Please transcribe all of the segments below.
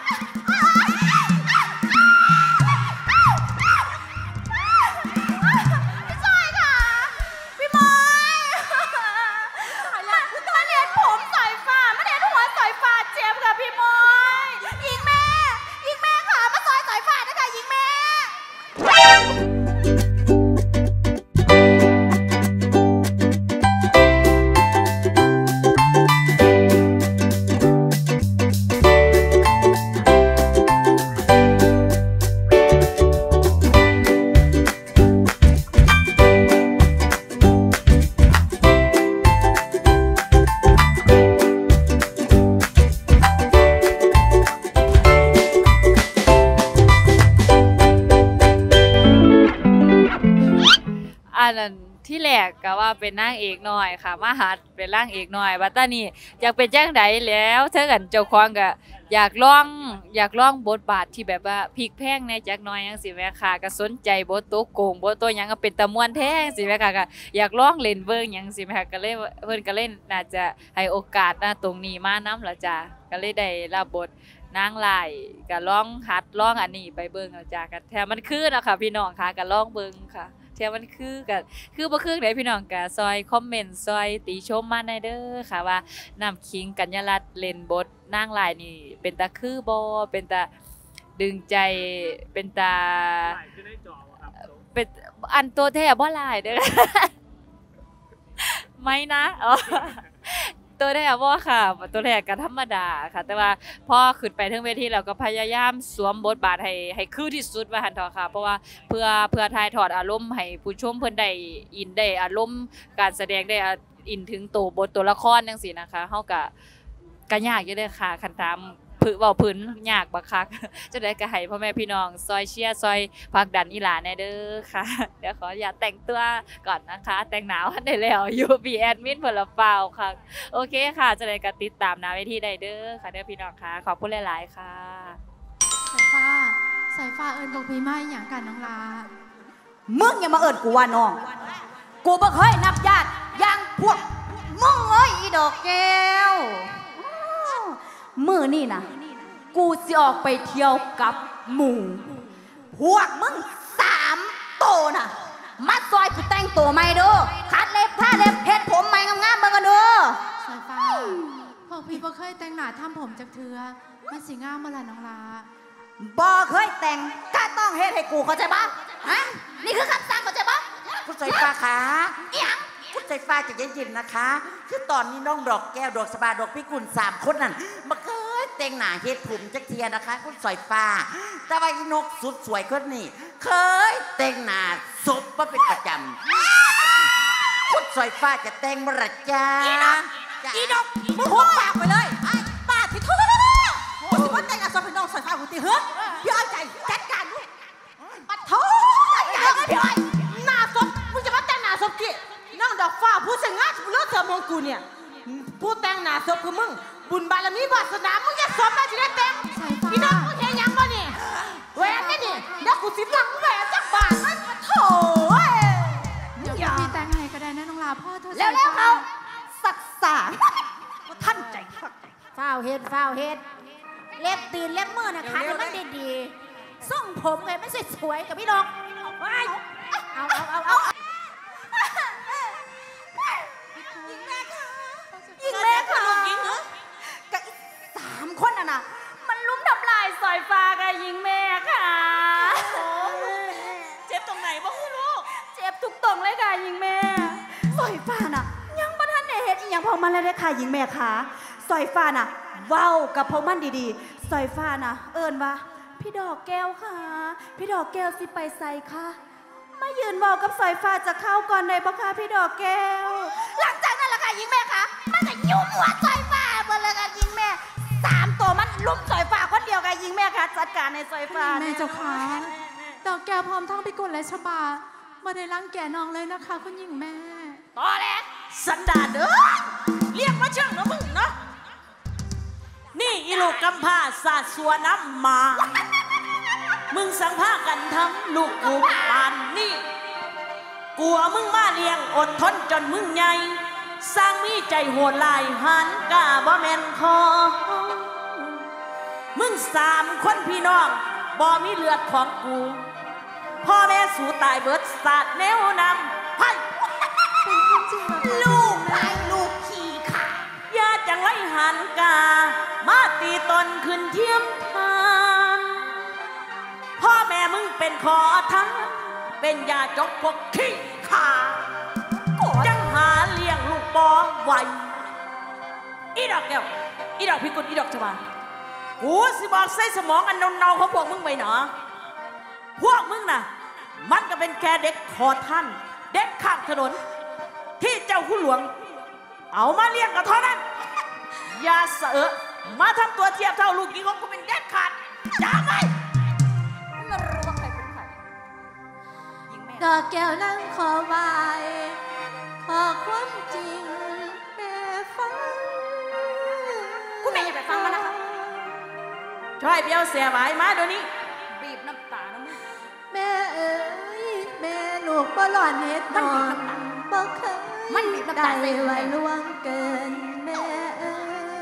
ที่แรกก็ว่าเป็นนางเอกหน่อยค่ะมาหัดเป็นนางเอกหน่อยบัดตานี้อยากเป็นจังไดแล้วเธอกันเจ้าของก็อยากลองบทบาทที่แบบว่าพลิกแพงในจักหน่อยจังซี่แม่ค่ะก็สนใจบทตัวโกงบทตัวหยังก็เป็นตะม่วนแท้จังซี่แม่ค่ะก็อยากลองเล่นเบิ่งหยังซี่แม่ค่ะก็เลยเพิ่นก็เล่นน่าจะให้โอกาสตรงนี้มานำล่ะจ้ะก็เลยได้รับบทนางร้ายก็ลองหัดลองอันนี้ไปเบิ่งเอาจ้ะก็แท้มันคือเนาะค่ะพี่น้องค่ะก็ลองเบิ่งค่ะแท้มันคือกันคือบ่คือไหนพี่น้องก็ซอยคอมเมนต์ซอยติชมมาในเด้อค่ะว่าน้ำขิงกัญญารัตน์เล่นบทนางร้ายนี่เป็นตาคือบ่เป็นตาดึงใจเป็นตาเป็นอันตัวแท้บ่หลายเด้อไม่นะอ๋อตัวแรกว่าค่ะตัวแรกก็ธรรมดาค่ะแต่ว่าพอขึ้นไปทั้งเวทีแล้วก็พยายามสวมบทบาทให้คือที่สุดว่าหันเถอะค่ะเพราะว่าเพื่อถ่ายทอดอารมณ์ให้ผู้ชมเพิ่นได้อินได้อารมณ์การแสดงได้อินถึงตัวละครจังซี่นะคะเฮาก็ยากอยู่เด้อค่ะคันถามเว้าพื้นยากบักคักจะได้ก็ให้พ่อแม่พี่น้องซอยเชียร์ซอยผลักดันอีหลาแน่เด้อค่ะเดี๋ยวขออย่าแต่งตัวก่อนนะคะแต่งหนาวได้แล้วอยู่บีแอดมินเพิ่นละเปล่าค่ะโอเคค่ะจะได้ก็ติดตามหน้าเวทีได้เด้อค่ะเด้อพี่น้องค่ะขอบคุณหลายๆค่ะสายฟ้าเอิญบอกพี่ไม่อย่างกันน้องลามึงอย่ามาเอิญกูว่าน้องกูบ่เคยนับญาติอย่างพวกมึงเอ้ยอีดอกแก้วมื้อนี่นะกูสิออกไปเที่ยวกับหมู่พวกมึง3 โตน่ะมาซอยกูแต่งตัวใหม่เด้อคัดเล็บท่าเล็บเฮ็ดผมใหม่งามๆเบิ่งกันเด้อสายฟ้าพวกพี่บ่เคยแต่งหน้าทำผมจักเทื่อมันสิงามบ่ล่ะน้องลาบ่เคยแต่งก็ต้องเฮ็ดให้กูเข้าใจป่ะฮะนี่คือคำสั่งเข้าใจป่ะคุณสายฟ้าคะอีหยังคุณสายฟ้าจะเย็นๆนะคะคือตอนนี้น้องดอกแก้วดอกสบาดอกพิกุล3 คนนั่นมาเคยแต่งหน้าเฮ็ดผมจักเทียนะคะคุณสายฟ้าแต่ว่าอีนกสุดสวยคนนี้เคยแต่งหน้าศพมาเป็นประจำคุณสายฟ้าจะแต่งเมื่อไรจ้าอีนกมึงหัวปากไปเลยป้าที่ทุกโอ้ยว่าแต่งหน้าศพเป็นน้องสายฟ้ากูตีเฮ้ยพี่อ้อยใจจัดการลูกปัดโถพี่อ้อยหน้าศพมึงจะมาแต่งหน้าศพกี่น้องดอกฟ้าผู้เสง่าเลือดเสือมองกูเนี่ยผู้แต่งหน้าศพคือมึงบุญบารมีวาสนามึงจะสมมาที่ได้เต็มพี่น้องมึงเห็นยังบ่เนี่ยแหวนนี่นี่เดี๋ยวกูสิหลังแหวนจักบาทมันโถ่เดี๋ยวพี่แต่งให้ก็ได้นะน้องลาพ่อเธอแล้วเขาศักษาท่านใจฝ้าวเฮ็ดเล็บตีนเล็บมือนะคะให้มันดีๆส่งผมไงไม่สวยๆกับพี่น้องเอายิงแม่ค่ะยิงเหรอกับ3 คนน่ะมันลุ้มทำลายสายฟ้ากับยิงแม่ค่ะเจ็บตรงไหนบ้างลูกเจ็บทุกตรงเลยค่ะยิงแม่สายฟ้าน่ะยังบ่ทันได้เฮ็ดอีหยังพอมันเลยค่ะยิงแม่ค่ะสายฟ้าน่ะเว้ากับพวกมันดีๆสายฟ้าน่ะเอิ้นว่าพี่ดอกแก้วค่ะพี่ดอกแก้วสิไปใส่ค่ะมายืนเว้ากับสายฟ้าจะเข้าก่อนได้บ่คะพี่ดอกแก้วหลังจากนั้นล่ะค่ะยิงแม่ค่ะมันก็ยุ่งหัวสายฟ้าหมดเลยค่ะยิงแม่3 ตัวมันลุมสายฟ้าคนเดียวกันยิงแม่ค่ะจัดการในสายฟ้าแม่เจ้าค่ะดอกแก้วพร้อมทั้งพิกุลและชบาไม่ได้รังแกน้องเลยนะคะคุณหญิงแม่ต่อแล้วสันดานเด้อเรียกมาเชิงนะมึงเนาะนี่อีลูกกำพร้าสาดสัวน้ำมามึงสังภากันทั้งลูกกูปานนี่กลัวมึงมาเลี้ยงอดทนจนมึงใหญ่สร้างมีใจโหดลายหันกาบ่แม่นคอมึง3 คนพี่น้องบ่มีเลือดของกูพ่อแม่สู่ตายเบิดสาดแนวนำไพ่เป็นความจริงเหรอคะลูกไอ้ลูกขี่ขาอย่าจังไรหันกามาตีตนขึ้นเทียมทานพ่อแม่มึงเป็นขอทั้งเป็นยาจกพวกขี้ขาจังหาเลี้ยงลูกบอไหวอีดอกแก้วอีดอกพิกุลอีดอกชบากูสิบอกใส่สมองอันเนาๆของพวกมึงไปหนอพวกมึงน่ะมันก็เป็นแค่เด็กขอท่านเด็กข้างถนนที่เจ้าคุณหลวงเอามาเลี้ยงกับเท่านั้นอย่าเสอะมาทำตัวเทียบเท่าลูกหญิงของกูเป็นเด็กขาดจ้าไหมไม่รู้ว่าใครเป็นใครหญิงแม่ดอกแก้วนั่งขอไหวขอความจริงแม่ฟังคุณแม่อย่าไปฟังมันนะคะช่วยเปียวเสียหวายมาเดี๋ยวนี้บีบน้ำตานะมึงแม่เอ๋ยแม่ลูกบ่หลอนเฮ็ดนอนบ่เคยมันบีบน้ำตาได้ใส่แม่ว่าล่วงเกินแม่เอ๋ย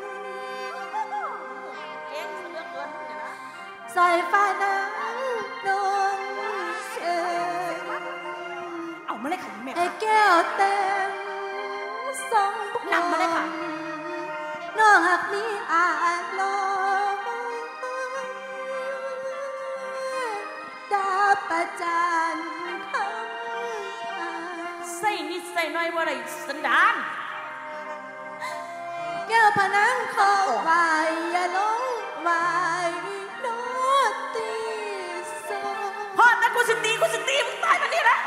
เก่งเสือเกินเนี่ยนะสายฟ้านั้นดวงเอ๋ยเอามาเลยค่ะหญิงแม่ไอ้แก้วเต็มสองพวงนำมาเลยค่ะน้องหักนี้อาจลงดาประจันคำใส่นิดใส่น้อยว่าไรสันดานแก้วพนังขอไหวอย่าลงไหวโนตีโซพ่อแต่กูสิตีมึงตายมานี่นะ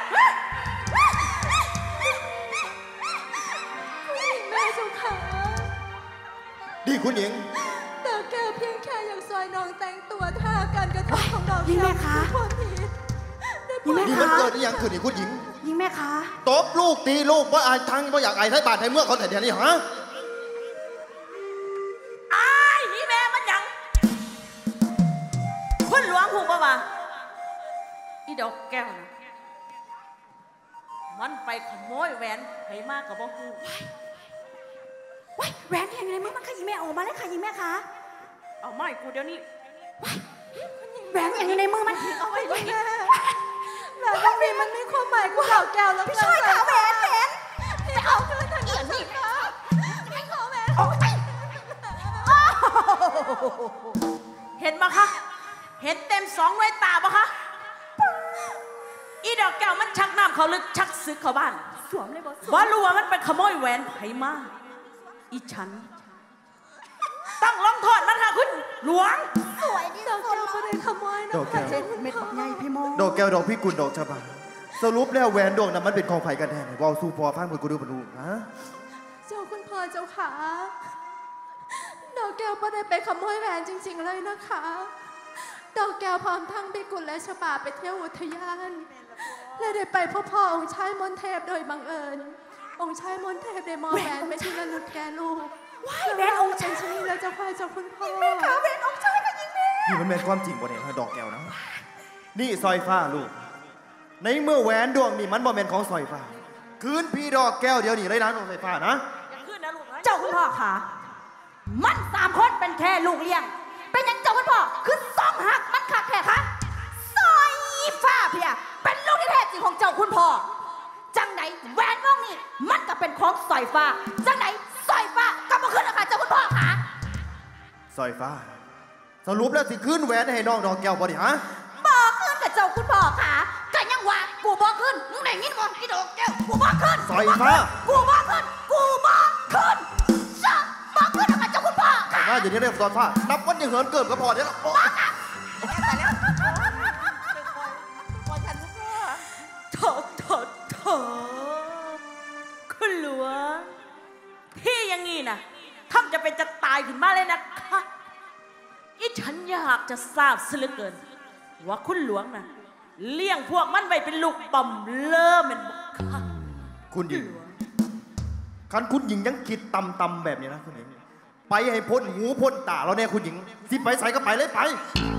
แม่เจ้าขาดีคุณหญิงแต่แก้วเพียงแค่อยากซอยน้องแต่งตัวท่าการกระทำของน้องหญิงแม่คะทุกคนผิดได้โปรดนี่มันเกิดอีหยังขึ้นนี่คุณหญิงหญิงแม่คะตบลูกตีลูกว่าอายทั้งว่าอยากอายไทยบาทไทยเมื่อเขาแต่เดี๋ยวนี้ฮะอ้ายหญิงแม่มันหยังคุณหลวงหูป่าวะอีดอกแก้วนะมันไปขโมยแหวนไผมากกับบ่ฮู้ว้ายแหวนยังไงมึงมันค่ะหญิงแม่ออกมาเลยค่ะหญิงแม่คะเอาไม่กูเดี๋ยวนี้แหวนอย่างในมือมันเอาไว้แม่แบบตรงนี้มันมีความหมายกับดอกแก้วแล้วพี่ช่วยค่ะแหวนพี่เอาเพื่อนทางนั้นสิคะพี่ขอแหวนโอ้ยเห็นปะคะ เห็นเต็ม2 หน่วยตาปะคะ อีดอกแก้วมันชักน้ำเขาลึกชักซึกเขาบ้านสวมเลยบอสว่ารู้ว่ามันไปขโมยแหวนไผมาอีฉัน ต้องลงโทษมันค่ะคุณหลวงสวยที่ดอกสุดแก้วไม่ได้ขโมยนะดอกแก้คะวเม็ดใหญ่พี่โมดอกแก้วดอกพี่กุลดอกชะบาสรุปแล้วแหวนดวงนั้นมันเป็นของไผ่กันแท้ไหนว่าสู้พอฟังมือกูดูมันดูฮะเจ้าคุณพ่อเจ้าขาดอกแก้วไม่ได้ไปขโมยแหวนจริงๆเลยนะคะ ดอกแก้วพร้อมทั้งบิกุลและฉบาไปเที่ยวอุทยาน และได้ไปพบพ่อองค์ชายมนเทพโดยบังเอิญ องค์ชายมนเทพได้มอบแหวนไปที่ระลึกแก่ลูกว้ายแหวนองค์ชายชนีและเจ้าควายเจ้าคุณพ่อแม่ขาแหวนองค์ชายค่ะหญิงแม่นี่มันเป็นความจริงบ่เนี่ยฮะดอกแก้วนะนี่ซอยฟ้าลูกในเมื่อแหวนดวงนี่มันบ่แม่นของซอยฟ้าคืนพี่ดอกแก้วเดี๋ยวนี้เลยนะดอกซอยฟ้านะเจ้าคุณพ่อค่ะมัน3 คนเป็นแค่ลูกเลี้ยง เป็นยังเจ้าคุณพ่อคือซ่องหักมันขาดแค่คะซอยฟ้าเพียเป็นลูกที่แท้จริงของเจ้าคุณพ่อจังไหนแหวนวงนี้มันก็เป็นของสอยฟ้าจังไหนสอยฟ้าก็มาขึ้นนะคะเจ้าคุณพ่อค่ะซอยฟ้า สรุปแล้วสิคืนแหวนให้น้องดอกแก้วบ่ดิฮะบอกขึ้นกับเจ้าคุณพ่อค่ะก็ยังว่ากูบอกขึ้นมึงได้ยินบ่อีดอกแก้วกูบอกขึ้นซอยฟ้ากูบอกขึ้นกูบอกขึ้นจะบอกขึ้นนะคะเจ้าคุณพ่อค่ะว่าอย่างนี้เรียกซอยฟ้านับวันยังเหินเกิดก็พอเนี่ยละโอ้โถคุณหลวง พี่อย่างงี้นะท่านจะเป็นจะตายขึ้นมาเลยนะคะอีฉันอยากจะทราบซะเหลือเกิน ว่าคุณหลวงนะเลี้ยงพวกมันไว้เป็นลูกบ่มเลิ่มเป็นบุคคลคุณหญิงคันคุณหญิงยังคิดต่ำๆแบบนี้นะคุณหญิงไปให้พ้นหูพ้นตาเราเนี่ยคุณหญิงสิไปใส่ก็ไปเลยไป